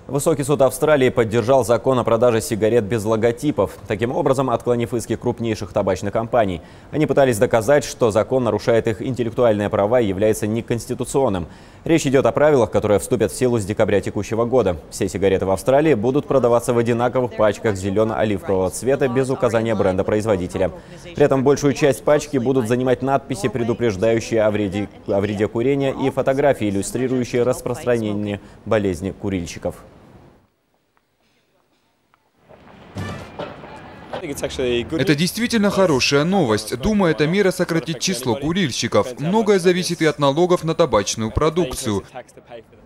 Высокий суд Австралии поддержал закон о продаже сигарет без логотипов, таким образом отклонив иски крупнейших табачных компаний. Они пытались доказать, что закон нарушает их интеллектуальные права и является неконституционным. Речь идет о правилах, которые вступят в силу с декабря текущего года. Все сигареты в Австралии будут продаваться в одинаковых пачках зелено-оливкового цвета без указания бренда производителя. При этом большую часть пачки будут занимать надписи, предупреждающие о вреде курения, и фотографии, иллюстрирующие распространение болезни курильщиков. Это действительно хорошая новость. Думаю, эта мера сократит число курильщиков. Многое зависит и от налогов на табачную продукцию.